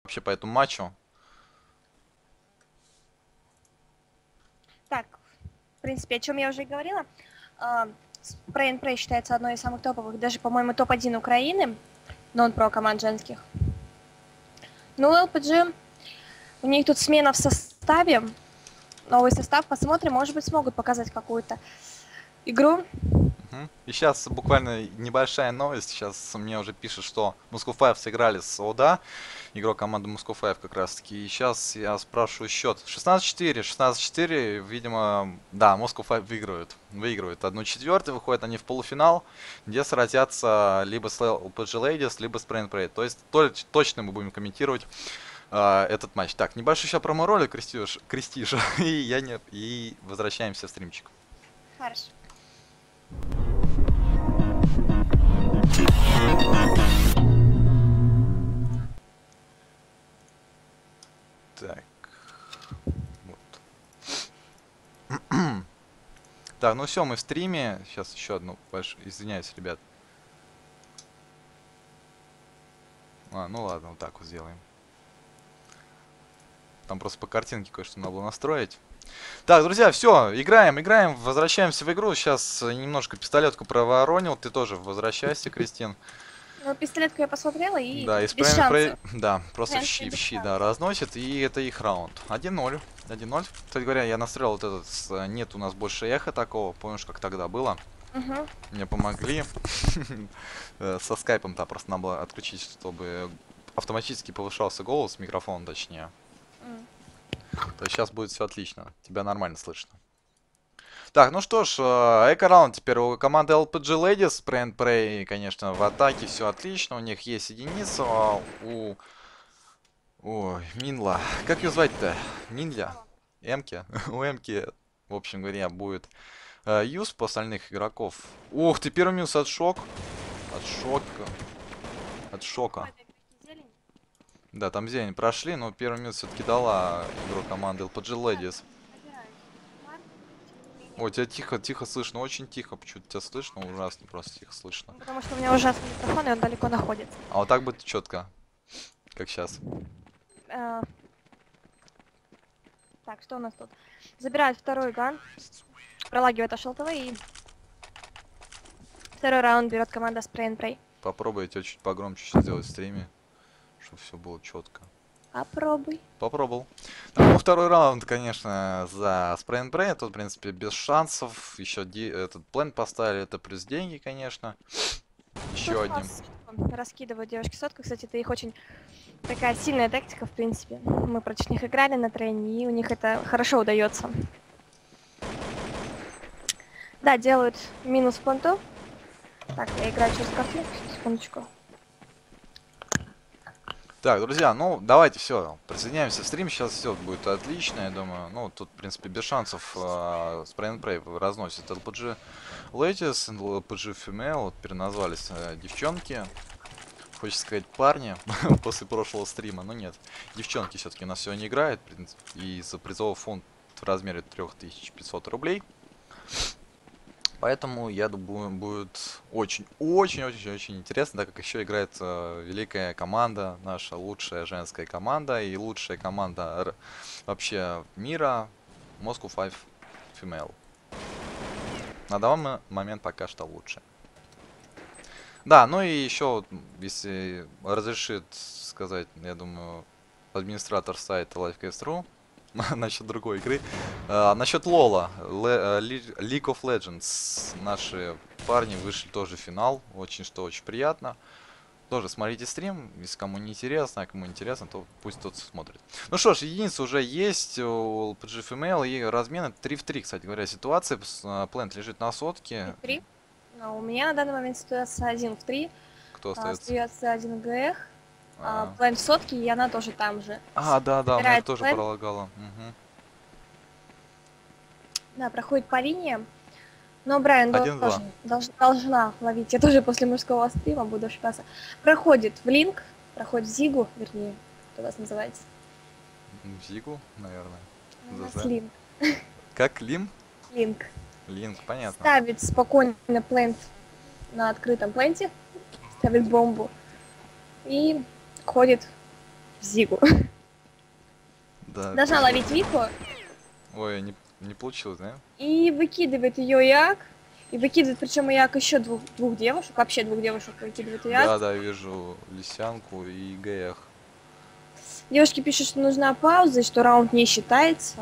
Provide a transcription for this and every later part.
вообще по этому матчу? Так, в принципе, о чем я уже и говорила. Spray and Pray считается одной из самых топовых, даже, по-моему, топ-1 Украины, нон-про команд женских. Ну, LPG, у них тут смена в составе, новый состав, посмотрим, может быть, смогут показать какую-то игру. Мгм. И сейчас буквально небольшая новость. Сейчас мне уже пишут, что Moscow Five сыграли с ОДА, игрок команды Moscow Five как раз таки. И сейчас я спрашиваю счет. 16-4, 16-4, видимо, да, Moscow Five выигрывают 1/4, выходят они в полуфинал, где сразятся либо с LPG Ladies, либо с Prime Parade. То есть точно мы будем комментировать этот матч. Так, небольшой сейчас промо-ролик, Крестиж, и возвращаемся в стримчик. Хорошо. Так. Вот. Так, ну все, мы в стриме. Сейчас еще одну извиняюсь, ребят. Ну ладно, вот так вот сделаем. Там просто по картинке кое-что надо было настроить. Так, друзья, все, играем, возвращаемся в игру. Сейчас немножко пистолетку проворонил. Ты тоже возвращайся, Кристин. Ну, пистолетку я посмотрела и Да, без шансов. да, просто в Прям щи, без да, шансов. разносит. И это их раунд. 1-0. 1-0. Кстати говоря, я настроил вот этот, нет у нас больше эхо такого. Помнишь, как тогда было? Угу. Мне помогли. Со скайпом-то просто надо было отключить, чтобы автоматически повышался голос, микрофон точнее. То есть сейчас будет все отлично. Тебя нормально слышно. Так, ну что ж, эко-раунд теперь у команды LPG Ladies. Spray and Pray, конечно, в атаке все отлично. У них есть единица. Ой, Минла. Как ее звать-то? Минля? Эмки? У Эмки, в общем говоря, будет юз по остальных игроков. Ух ты, первый минус от шок. От шока. От шока. Да, там зелень прошли, но первый минут все-таки дала игрок команды LPG Ladies. Ой, тебя тихо слышно, очень тихо, почему-то тебя слышно, ужасно, просто тихо слышно. Ну, потому что у меня ужасный микрофон, и он далеко находится. А вот так будет четко, как сейчас. Э, Так, что у нас тут? Забирают второй ган, пролагивает АШЛТВ, и второй раунд берет команда Spray and Pray. Попробуй я тебя чуть погромче сейчас сделать в стриме, чтобы все было четко. Попробуй. Попробовал. Так, ну, второй раунд, конечно, за Spray and Pray. Тут, в принципе, без шансов. Еще этот план поставили. Это плюс деньги, конечно. Еще Тут у одним. нас раскидывают девушки сотку. Кстати, это их очень такая сильная тактика, в принципе. Мы против них играли на трене, и у них это хорошо удается. Да, делают минус планту. Так, я играю через карту. Секундочку. Так, друзья, ну давайте все, присоединяемся в стрим, сейчас все будет отлично, я думаю. Ну, тут, в принципе, без шансов Spray and Pray разносит LPG Ladies, LPG Female, вот переназвались девчонки. Хочется сказать парни после прошлого стрима, но нет. Девчонки все-таки у нас сегодня играют, и за призовой фонд в размере 3500 рублей. Поэтому, я думаю, будет очень интересно, так как еще играет великая команда, наша лучшая женская команда и лучшая команда вообще мира, Moscow Five Female. На данный момент пока что лучше. Да, ну и еще, если разрешит сказать, я думаю, администратор сайта LifeCast.ru, насчет другой игры. Насчет Лола, League of Legends. Наши парни вышли тоже в финал. Очень приятно. Тоже смотрите стрим, если кому не интересно, а кому интересно, то пусть тот смотрит. Ну что ж, единица уже есть у LPG Female, и размены 3 в 3, кстати говоря, ситуация. Плент лежит на сотке. 3. Но у меня на данный момент ситуация 1 в 3. Кто остается? Остается 1 ГХ. План в сотке, и она тоже там же. Да, у меня Собирает тоже план. пролагало. Угу. Да, проходит по линиям. Но Брайан должна ловить. Я тоже после мужского стрима буду ошибаться. Проходит в Линк, проходит в Зигу, вернее, как у вас называется. В Зигу, наверное. У нас Линк. Как Лим? Линк. Линк, понятно. Ставит спокойно плент на открытом пленте, ставит бомбу и ходит в Зигу. Да. Должна ловить Вику Ой, не получилось, да? и выкидывает ее Як. И выкидывает, причем Як еще двух девушек, вообще двух девушек выкидывает Як. Да, да, вижу Лисянку и Гаях. Девушки пишут, что нужна пауза, и что раунд не считается.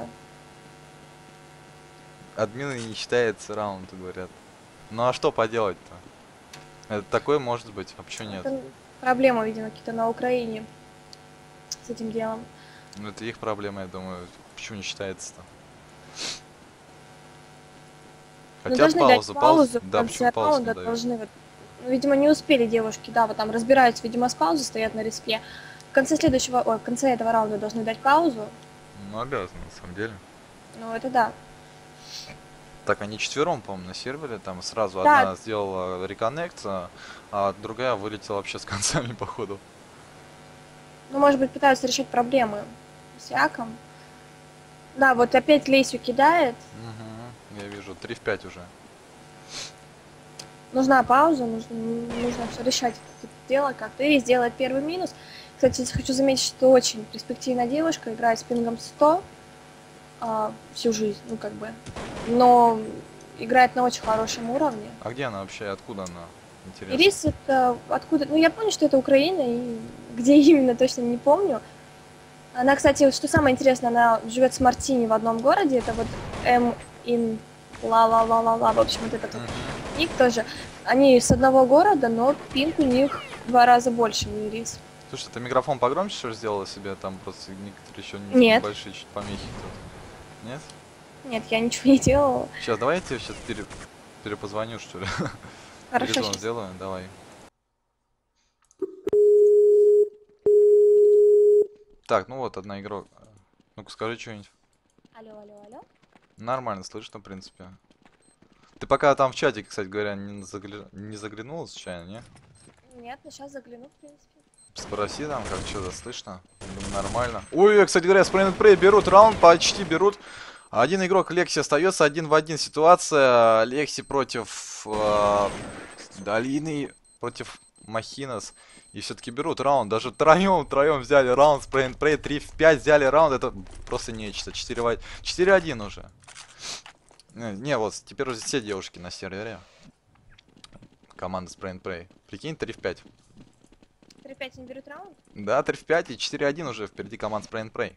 Админы не считается раунд, говорят. Ну а что поделать-то? Это такое может быть, а почему нет? Это проблема, видимо, какие-то на Украине с этим делом. Ну это их проблема, я думаю. Почему не считается-то? Ну, Хотят должны дать паузу, паузу, в да, конце почему паузу не раунда дают? должны вот, ну, видимо, не успели девушки, да, вот там разбираются, видимо, с паузой, стоят на респе. В конце в конце этого раунда должны дать паузу. Ну обязаны, на самом деле. Ну, это да. Так, они четвером, по-моему, на сервере, там сразу Да. одна сделала реконнект, а другая вылетела вообще с концами, походу. Ну, может быть, пытаются решить проблемы с Яком. Да, вот опять Лесю кидает. Угу, я вижу, 3 в 5 уже. Нужна пауза, нужно все решать это дело как-то. И сделать первый минус. Кстати, хочу заметить, что очень перспективная девушка, играет с пингом 100 всю жизнь, ну как бы. Но играет на очень хорошем уровне. А где она вообще, откуда она? Интересно. Ирис это откуда? Ну я помню, что это Украина, и где именно точно не помню. Она, кстати, что самое интересное, она живет с Мартини в одном городе. Это вот in ла-ла-ла-ла-ла. В общем, вот этот вот ник тоже. Они с одного города, но пинг у них в 2 раза больше, у Ирис. Слушай, ты микрофон погромче что ли сделала себе? Там просто некоторые еще Нет. большие чуть помехи тут. Нет? Нет, я ничего не делала. Сейчас, давай я тебе сейчас перепозвоню, что ли. Хорошо, Перезвон щас. сделаю, давай. Так, ну вот, одна игра. Ну-ка, скажи что-нибудь. Алло, алло, алло. Нормально слышно, в принципе. Ты пока там в чатик, кстати говоря, не заглянула случайно, не? Нет, но сейчас загляну, в принципе. Спроси там, как что-то слышно. Думаю, нормально. Ой, кстати говоря, Sprint Prey берут раунд, почти берут. Один игрок Лекси остается 1 в 1 ситуация. Лекси против Долины, против Махинас. И все-таки берут раунд. Даже втроем взяли раунд. Sprint Prey 3 в 5 взяли раунд. Это просто нечто. 4-1 уже. Не, вот теперь уже все девушки на сервере. Команда Sprint Prey. Прикинь, 3 в 5. 3-5 не берут раунд? Да, 3 в 5 и 4-1 уже впереди команд Sprint Prey.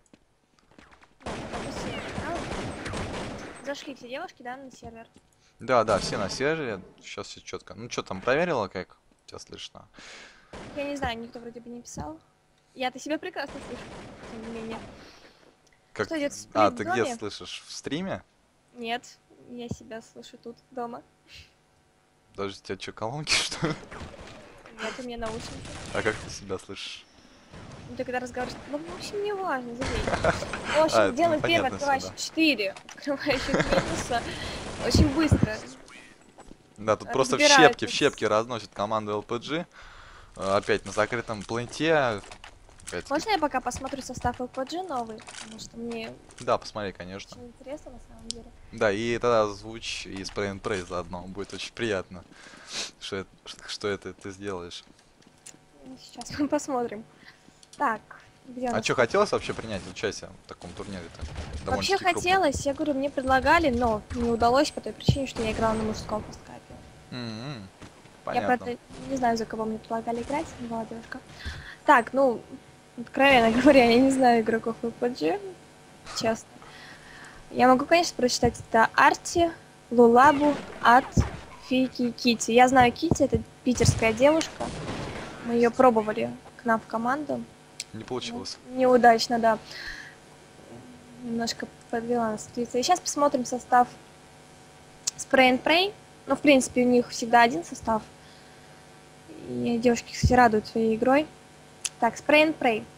Зашли все девушки, да, на сервер? Да, да, все на сервере. Сейчас все четко. Ну что там, проверила, как тебя слышно? Я не знаю, никто вроде бы не писал. Я-то себя прекрасно слышу, тем не менее. Как... Что идет в А, сплит ты в доме? где слышишь? В стриме? Нет, я себя слышу тут, дома. Даже у тебя что, колонки, что ли? Нет, у меня наушники. А как ты себя слышишь? Ну, ты когда разговариваешь, ну, в общем, не важно, забей. В общем, это делаем первый непонятно открывающий всегда. 4, открывающий минуса. Очень быстро. Да, тут просто в Разбираются. щепки разносит команду LPG. Опять на закрытом пленте. Опять-таки. Можно я пока посмотрю состав LPG новый? Потому что мне Да, посмотри, конечно. очень интересно на самом деле. Да, и тогда озвучь и Sprint Prey заодно. Будет очень приятно, что это ты сделаешь. Сейчас мы посмотрим. Так, где у А нас? что, хотелось вообще принять участие в таком турнире-то? Вообще Довольно-таки крупном. хотелось, я говорю, мне предлагали, но не удалось по той причине, что я играла на мужском фасткапе. М-м, Я, понятно. правда, не знаю, за кого мне предлагали играть, не была девушка. Так, ну, откровенно говоря, я не знаю игроков LPG, честно. Я могу, конечно, прочитать это Арти, Лулабу, Ат, Фики и Кити. Я знаю Кити, это питерская девушка. Мы ее пробовали к нам в команду. Не получилось. Неудачно, да. Немножко подвела нас интуиция. И сейчас посмотрим состав Spray and Pray. Ну, в принципе, у них всегда один состав. И девушки, кстати, радуют своей игрой. Так, Spray and Pray.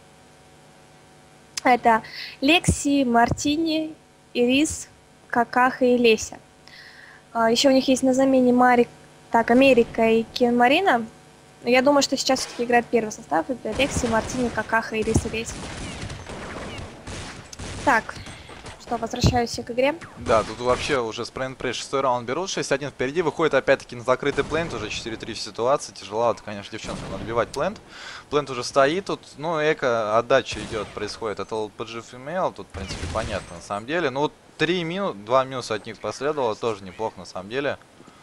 Это Лекси, Мартини, Ирис, Какаха и Леся. Еще у них есть на замене Америка и Кен Марина. Но я думаю, что сейчас все-таки играет первый состав. Это Лекси, Мартини, Какаха, Ирис и Леся. Так, что, возвращаюсь к игре. Да, тут вообще уже Spray and Pray 6-й раунд берут, 6-1 впереди, выходит опять-таки на закрытый плент, уже 4-3 в ситуации, тяжеловато, конечно, девчонкам отбивать плент. Плент уже стоит тут, ну, эко отдача идет, происходит от LPG Female, тут, в принципе, понятно на самом деле. Ну, вот 2 минуса от них последовало, тоже неплохо на самом деле.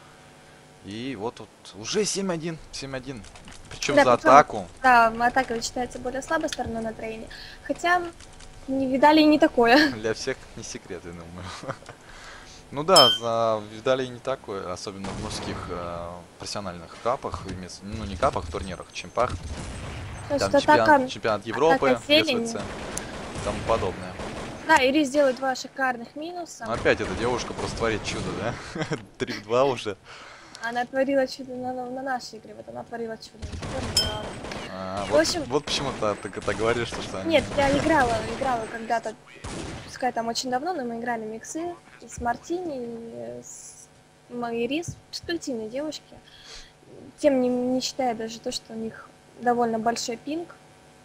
И вот тут уже 7-1, 7-1, причем Да, за причем, атаку. да, атака считается более слабой стороной на трейне. Хотя, не видали и не такое. Для всех не секрет, я думаю. Ну да, видали и не такое, особенно в мужских профессиональных капах, ну не капах, турнирах, чемпах. То Там есть атака, чемпионат Европы, атака зелень. СВЦ и тому подобное. Да, Ирис делает 2 шикарных минуса. Но опять эта девушка просто творит чудо, да? 3 в 2 уже. Она творила чудо на нашей игре, вот она творила чудо. В Вот, общем- вот почему-то ты это говоришь, что они... Нет, я играла когда-то, пускай там очень давно, но мы играли миксы и с Мартини, и с Ирис, перспективные девушки. Тем не считая даже то, что у них довольно большой пинг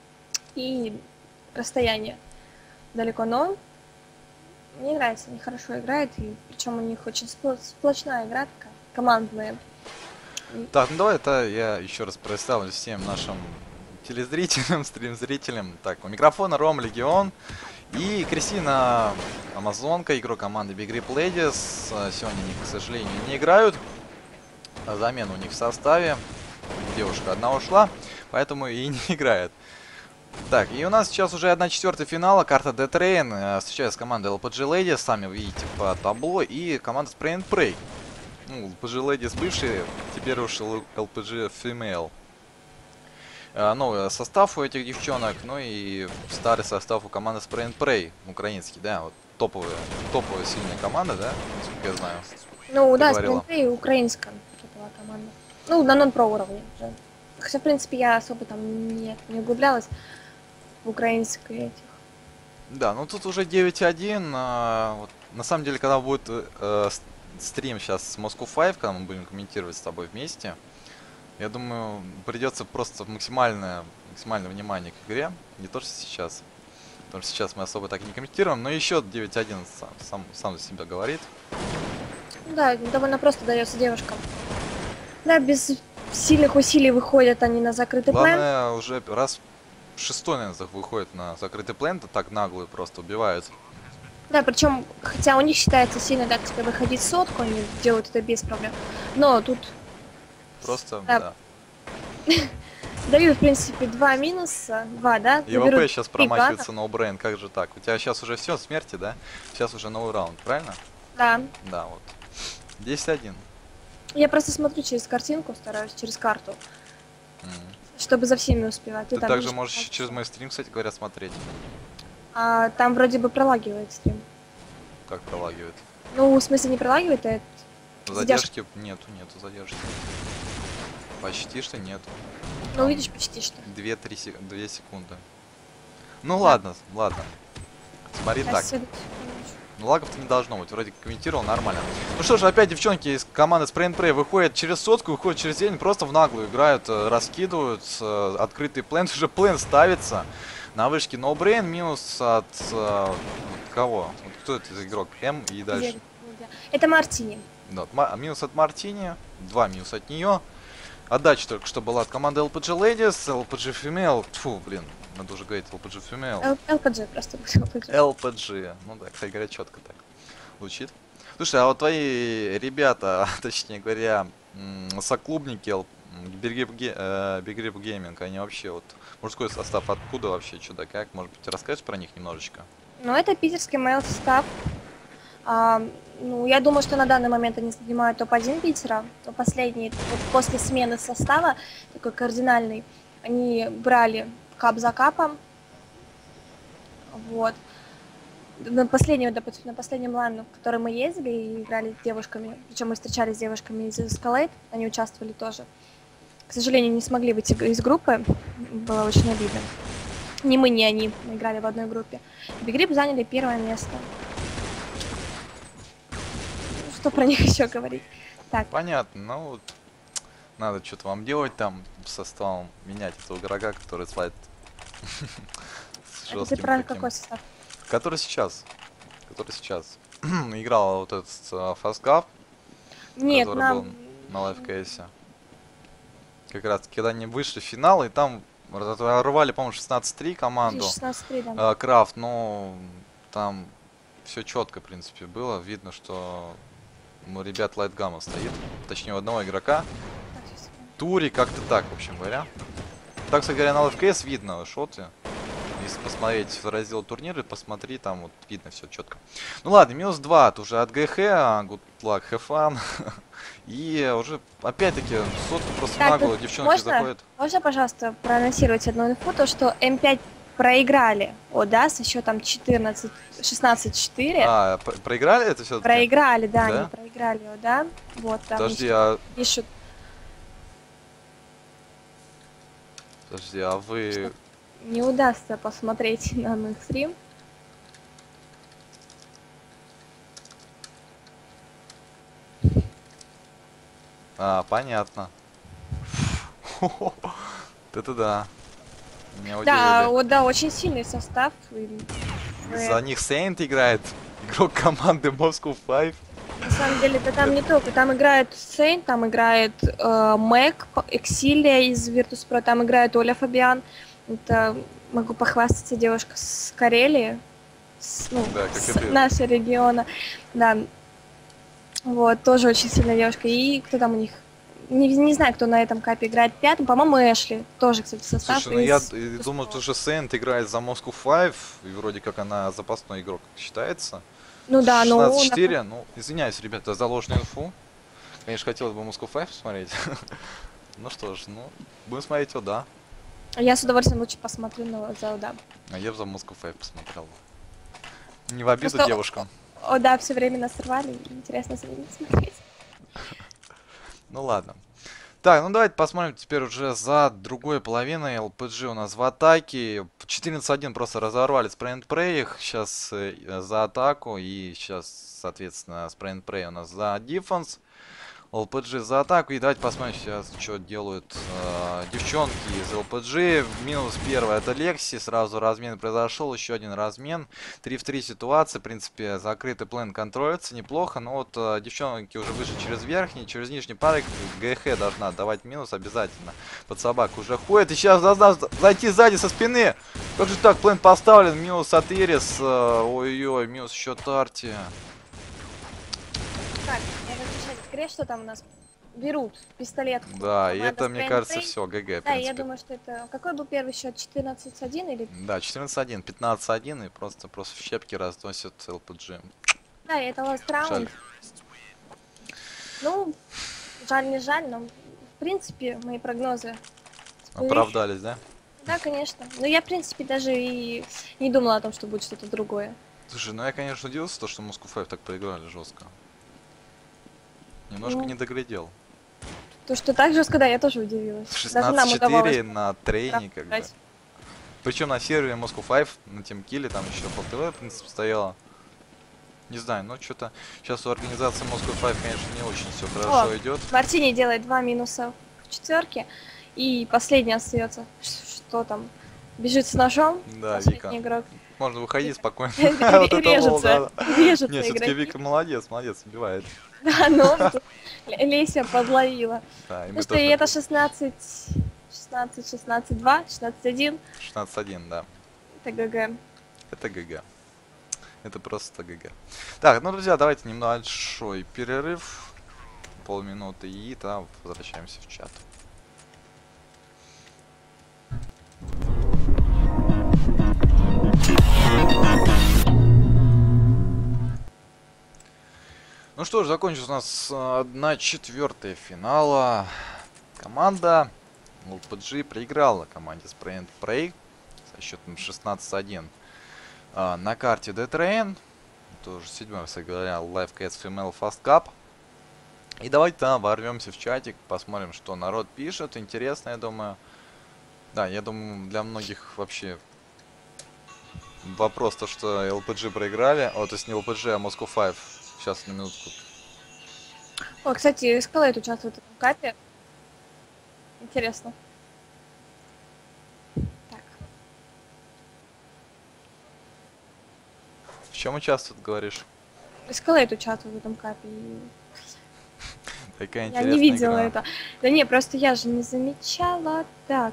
и расстояние далеко, но мне нравится, они хорошо играют, и причем у них очень сплошная игра такая, командная. Так, ну давай это я еще раз представлю всем нашим телезрителям, стрим-зрителям. Так, у микрофона Ром Легион и Кристина Амазонка, игрок команды Big Rip Ladies. Сегодня они, к сожалению, не играют. Замена у них в составе. Девушка одна ушла, поэтому и не играет. Так, и у нас сейчас уже 1/4 финала, карта Death Rain. Встречается команда LPG Ladies, сами видите по табло, и команда Spray and Pray. Ну, LPG Ladies бывшие, теперь уж LPG Female. Новый состав у этих девчонок, ну и старый состав у команды Spray and Pray, украинский, да, вот топовая сильная команда, да, насколько я знаю. Ну Ты да, говорила. Спринты и украинская была команда. Ну, на нон-про уровне уже. Хотя, в принципе, я особо там не углублялась в украинской этих. Да, ну тут уже 9-1. Вот, на самом деле, когда будет стрим сейчас с Moscow 5, когда мы будем комментировать с тобой вместе, я думаю, придется просто максимальное внимание к игре. Не то, что сейчас. Потому что сейчас мы особо так не комментируем, но еще 9-1 сам за себя говорит. Да, довольно просто дается девушкам. Да, без сильных усилий выходят они на закрытый план. Главное, уже раз 6-й, наверное, выходит на закрытый план, то так наглую просто убивают. Да, причем, хотя у них считается сильно, так сказать, выходить сотку, они делают это без проблем. Но тут Просто, Да. да. дают, в принципе, 2 минуса, 2, да? ЕВП Наберут сейчас 3 промахивается ноу-брейн, как же так? У тебя сейчас уже все, смерти, да? Сейчас уже новый раунд, правильно? Да. Да, вот. 10-1. Я просто смотрю через картинку, стараюсь, через карту, чтобы за всеми успевать. Ты там также видишь, можешь как через всё. мой стрим, кстати говоря, смотреть, Там вроде бы пролагивает стрим. как пролагивает. Ну, в смысле, не пролагивает, а Задержки нету задержки. Почти что нету. ну, видишь, почти что. 2 секунды. Ну ладно. Смотри Сейчас так. секундочку. Ну лагов-то не должно быть, вроде комментировал нормально. Ну что ж, опять девчонки из команды Spray and Pray выходят через сотку, выходят через день, просто в наглую играют, раскидывают, открытый плент, уже плент ставится. На вышке No Brain, минус от кого? Вот кто это за игрок? М и дальше. Это Мартини. Да, минус от Мартини, 2 минуса от нее. Отдача только что была от команды LPG Ladies, LPG Female, тьфу, блин, надо уже говорить LPG Female. ЛПГ просто был ЛПГ. LPG, ну да, кстати говоря, четко так звучит. Слушай, а вот твои ребята, точнее говоря, соклубники Big Rip Gaming, они вообще вот, мужской состав откуда вообще, что да как, может быть, расскажешь про них немножечко? Ну, это питерский мейл состав. Ну, я думаю, что на данный момент они занимают топ-1 Питера. Но последний, вот после смены состава, такой кардинальный, они брали кап за капом. Вот. На последнем лайне, на который мы ездили и играли с девушками, причем мы встречались с девушками из Escalade, они участвовали тоже. К сожалению, не смогли выйти из группы, было очень обидно. Ни мы, ни они, мы играли в одной группе. Big Rip заняли 1-е место. Что про них еще говорить? Так, Понятно, ну вот, надо что-то вам делать там с составом, менять этого игрока, который слайд с это ты жестким про таким. какой состав? Который сейчас. который сейчас играл вот этот Fast Cup, Нет, который был нам... на лайфкейсе. Как раз когда они вышли в финал, и там рвали, по-моему, 16-3 команду 16-3, да. Крафт, но там все четко, в принципе, было. Видно, что у ребят лайтгамма стоит, точнее у одного игрока. Так, сейчас секунду. Тури как-то так, в общем говоря. Так, кстати говоря, на LFKS видно шоты. Если посмотреть в раздел турниры, посмотри, там вот видно все четко. Ну ладно, минус 2 от уже от ГХ, good luck, have fun. И уже, опять-таки, сотку просто Так, нагло тут девчонки можно? заходят. Можно, пожалуйста, проанонсировать одну инфу, то, что М5 проиграли ОДА со счетом 16-4. Проиграли это все-таки? Проиграли, да, Да? они проиграли ОДА. Вот, там Подожди, пишут, подожди, а вы... не удастся посмотреть на их стрим. Понятно. Это да. Меня Да, удивили. ОДА очень сильный состав. За них Сейнт играет, игрок команды Moscow 5. На самом деле, да там не только. Там играет Сейн, там играет Мэг, Эксилия из Virtus.pro, там играет Оля Фабиан. Это, могу похвастаться, девушка с Карелии, Да, как с и ты. нашего региона. Да. Вот, тоже очень сильная девушка. И кто там у них? Не знаю, кто на этом капе играет пятым. По-моему, Эшли. Тоже, кстати, состав. Слушай, ну я из думаю, Virtus.pro. что Сейнт играет за Moscow 5, и вроде как она запасной игрок считается. Ну да, ну... 16-4, ну, извиняюсь, ребята, за ложную инфу. Конечно, хотелось бы Moscow 5 посмотреть. Ну что ж, ну, будем смотреть, да. Я с удовольствием лучше посмотрю за ОДА. А я бы за Moscow 5 посмотрел. Не в обиду Просто девушкам. ОДА все время нас рвали. Интересно за ними смотреть. Ну ладно. Так, ну давайте посмотрим теперь уже за другой половиной. LPG у нас в атаке. 14-1 просто разорвали Spray and Pray их. Сейчас за атаку. И сейчас, соответственно, Spray and Pray у нас за дефенс. LPG за атаку. И давайте посмотрим сейчас, что делают девчонки из LPG. Минус первый это Лекси. Сразу размен произошел. Еще один размен. 3 в 3 ситуация. В принципе, закрытый план контролируется неплохо. Но вот девчонки уже вышли через верхний, через нижний парик. ГХ должна давать минус обязательно. Под собаку уже ходит. И сейчас должна зайти сзади со спины. Как же так? План поставлен. Минус от Ирис. Ой-ой-ой. Минус еще Тарти. Так, надо отвечать. Скорее, что там у нас берут пистолет. Да, и Команда это, мне Spray and кажется, Pray. все, ГГ, в Да, я принципе. думаю, что это... Какой был первый счет? 14-1 или... Да, 14-1, 15-1 и просто в щепки разносят LPG. Да, и это last Жаль. round. Ну, жаль, не жаль, но в принципе мои прогнозы сбылись. Оправдались, да? Да, конечно. Но я, в принципе, даже и не думала о том, что будет что-то другое. Слушай, ну я, конечно, удивился, то, что Moscow 5 так проиграли жестко. Немножко Ну. не доглядел. То, что так жестко, да, я тоже удивилась. Даже нам 16-4 удавалось на трейне, как бы. играть. Причем на сервере Moscow 5, на темкилле, там еще ПЛТВ, в принципе, стояло. Не знаю, но что-то сейчас у организации Moscow 5, конечно, не очень все хорошо идет. Мартини делает 2 минуса в четверке. И последний остается. Что там? Бежит с ножом. Да, Последний Вика. игрок. Можно выходить спокойно. Вот это гол, да. Режется. Режется Не, все-таки игроки. Вика молодец, убивает. Да, но тут Леся подловила. Да, и Ну мы что, и тоже это 16-2, 16-1. 16-1, да. Это ГГ. Это ГГ. Это просто ГГ. Так, ну, друзья, давайте небольшой перерыв. Полминуты, и там возвращаемся в чат. Ну что ж, закончилась у нас 1/4 финала. Команда LPG проиграла команде Spray and Pray со счетом 16-1 на карте D-Train. Тоже 7-й, кстати говоря, Live Cats Female Fast Cup. И давайте там ворвемся в чатик, посмотрим, что народ пишет. Интересно, я думаю. Да, я думаю, для многих вообще вопрос то, что LPG проиграли. О, то есть не LPG, а Moscow 5. Сейчас, на минутку. О, кстати, Escalade участвует в этом капе. Интересно. Так. В чем участвует, говоришь? Escalade участвует в этом капе. И Такая я не интересная видела игра. это. Да не, просто я же не замечала. Так.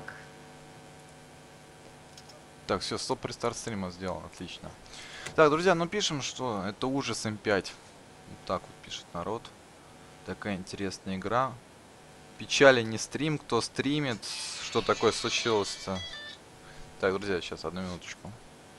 Так, все, стоп, рестарт стрима сделал, отлично. Так, друзья, ну пишем, что это ужас М5. Вот так вот пишет народ. Такая интересная игра. Печали не стрим, кто стримит. Что такое случилось-то? Так, друзья, сейчас, одну минуточку.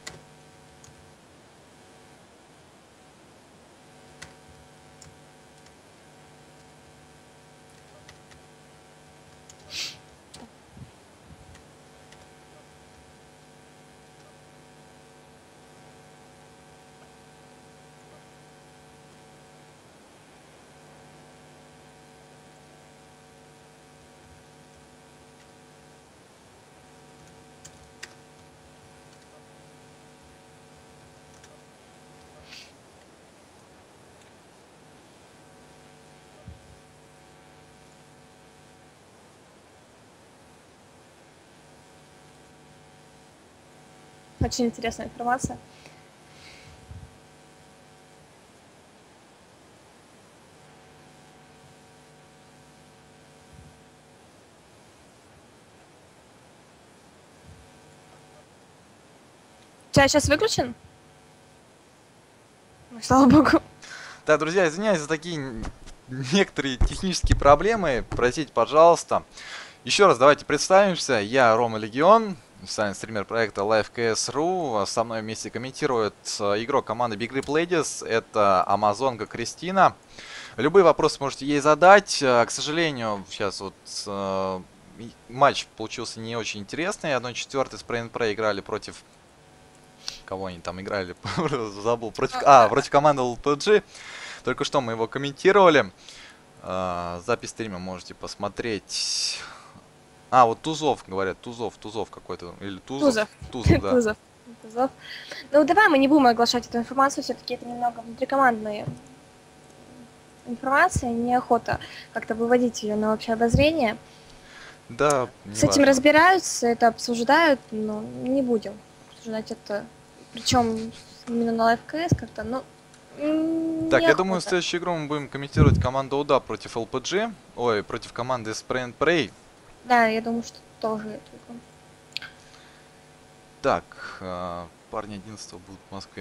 Очень интересная информация. Чай сейчас выключен? Ну, слава богу. Так, друзья, извиняюсь за такие некоторые технические проблемы. Простите, пожалуйста. Еще раз давайте представимся. Я Рома Легион, официальный стример проекта LiveKS.ru. Со мной вместе комментирует игрок команды Big Rip Ladies. Это Амазонка Кристина. Любые вопросы можете ей задать. К сожалению, сейчас вот матч получился не очень интересный. 1/4 Spray and Pray играли против... Кого они там играли? Забыл. Против команды LPG. Только что мы его комментировали. Запись стрима можете посмотреть. Вот Тузов, говорят. Тузов какой-то. Или Тузов. Тузов, да. Тузов. Ну, давай мы не будем оглашать эту информацию. Все-таки это немного внутрикомандная информация. Неохота как-то выводить ее на общее обозрение. Да, с этим разбираются, это обсуждают, но не будем обсуждать это. Причем именно на LiveKS как-то, ну... Так, я думаю, в следующую игру мы будем комментировать команду УДА против LPG. Ой, против команды Spray and Pray. Да, я думаю, что тоже эту игру. Так, парни 11 будут в Москве.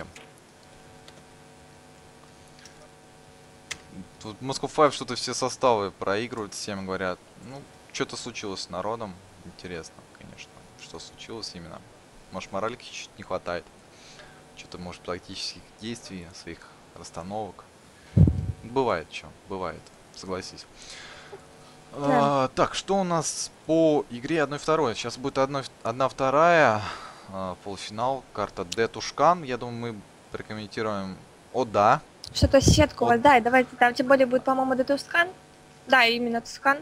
Тут Moscow 5 что-то все составы проигрывают, всем говорят. Ну, что-то случилось с народом. Интересно, конечно, что случилось именно. Может, моральки чуть не хватает. Что-то, может, практических действий, своих расстановок. Бывает, что, бывает, согласись. Да. Так, что у нас по игре 1-2? Сейчас будет 1-2, полуфинал, карта Д Тушкан. Я думаю, мы прокомментируем ОДА. Что-то сетку у вас, да, давайте, там тем более будет, по-моему, Д Тушкан. Да, именно Тушкан.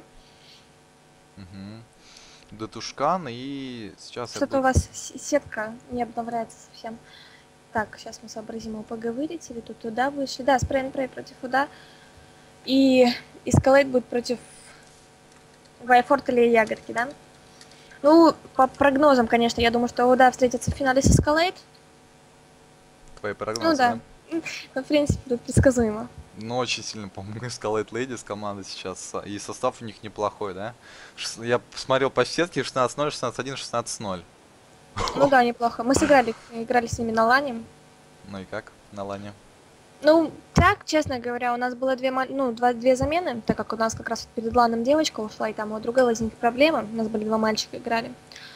Д Тушкан, и сейчас... Что-то у вас сетка не обновляется совсем. Так, сейчас мы сообразим, ОПГ вылетели, тут туда вышли. Да, Spray and Pray против УДА. И Escalade будет против Вайфорт или Ягодки, да? Ну, по прогнозам, конечно, я думаю, что УДА встретится в финале с Escalade. Твои прогнозы, Ну да. Ну, в принципе, тут предсказуемо. Ну, очень сильно, по-моему, Escalade Ladies команда сейчас. И состав у них неплохой, да? Я посмотрел по сетке 16-0, 16-1, 16-0. Ну да, неплохо. Мы играли с ними на лане. Ну и как на лане? Ну, так, честно говоря, у нас было две замены, так как у нас как раз перед ланом девочка ушла, и там у другой возникли проблемы. У нас были 2 мальчика играли.